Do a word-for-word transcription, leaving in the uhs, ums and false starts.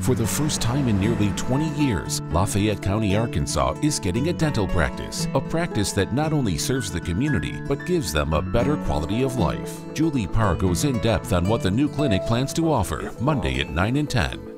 For the first time in nearly twenty years, Lafayette County, Arkansas is getting a dental practice, a practice that not only serves the community, but gives them a better quality of life. Julie Parr goes in depth on what the new clinic plans to offer Monday at nine and ten.